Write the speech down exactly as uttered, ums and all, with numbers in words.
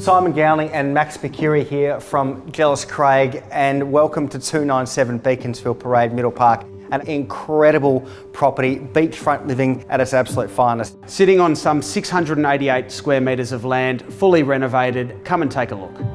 Simon Gowling and Max McCurry here from Gellis Craig, and welcome to two ninety-seven Beaconsfield Parade Middle Park. An incredible property, beachfront living at its absolute finest. Sitting on some six hundred eighty-eight square metres of land, fully renovated. Come and take a look.